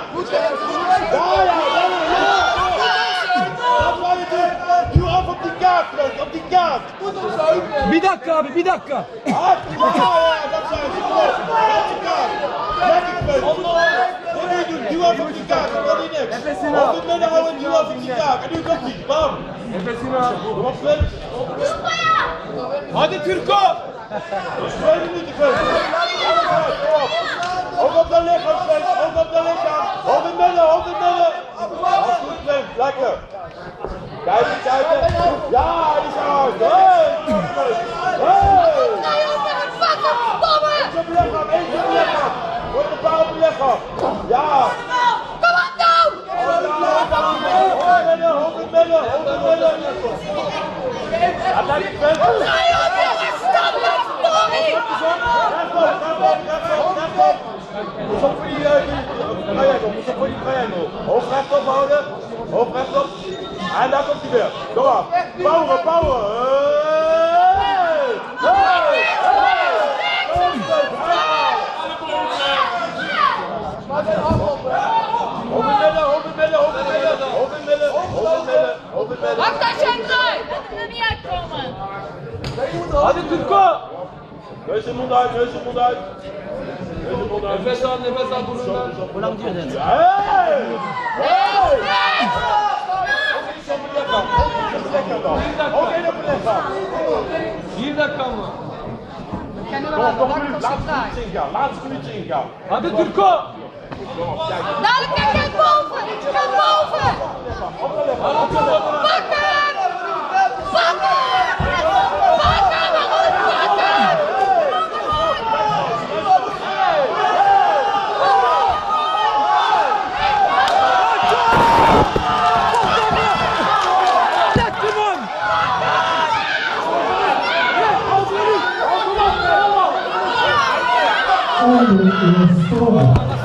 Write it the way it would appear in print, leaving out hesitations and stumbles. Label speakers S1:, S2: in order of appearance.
S1: Duw af op die kaart, Quint, op die kaart.
S2: Bir dakika abi, bir dakika.
S1: Ja, dat zijn ze. Lekker, Quint. Wat moet je doen? Duw af op die kaart, dan kan hij niks. Op het midden houden, duw af op die kaart. En nu komt hij, bam. Kom op, Quint.
S2: Hadi Türko.
S1: 2 minuten, Quint. Ook op de lichaam, Quint. Ook op de lichaam. Op het midden, op het midden. Goed, Quint. Lekker. Kijken, kijken. Ja, hij is eruit. Hey! Eentje op je lichaam, eentje op je lichaam. Word een paar op je lichaam. Ja.
S3: Kom op nou!
S1: Op het midden. Ja, lekker, Quint. Rechtop. Pas op voor die triangle. Hoofd rechtop houden. Hoofd rechtop. En daar komt hij weer. Kom op. Power. Hoofd in midden.
S3: Wacht als jij draait! Dat er niet uitkomen!
S2: Hadi Türko.
S1: Neus en mond uit.
S2: Nefes al burnundan.
S4: Hoe lang duurt het?
S1: Hey! Ook één op je lichaam.
S2: 1 dakika mı?
S1: Nog een minuut. Laatste minuutje ingaan.
S2: Hadi Türko.
S3: Dadelijk kijk jij boven! Ga boven! Pak hem!
S5: Oh,